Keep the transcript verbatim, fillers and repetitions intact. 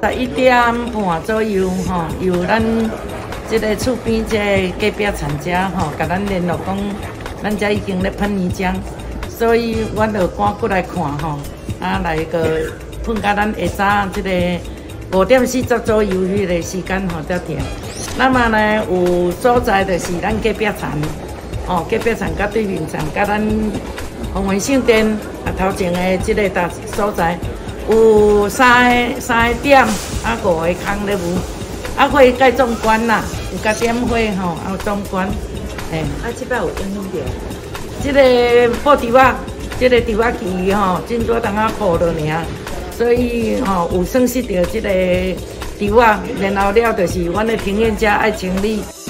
十一点半左右吼，有咱即个厝边即个隔壁厂家吼，甲咱联络讲，咱遮已经咧喷泥浆，所以我就赶过来看吼，啊来个喷到咱下早即个五点四十左右迄个时间吼才停。那么呢，有所在就是咱隔壁厂，哦，隔壁厂甲对面厂甲咱宏源圣店啊头前的即个大所在。 有三个三个点，啊五个空咧有，啊火该总关啦，有加点火吼，啊有总关，嘿。 啊，这摆有影响着。 这个布条啊，这个条啊期吼，真多当啊破了尔，所以吼有损失着这个条啊，然后了就是阮的庭院家爱清理。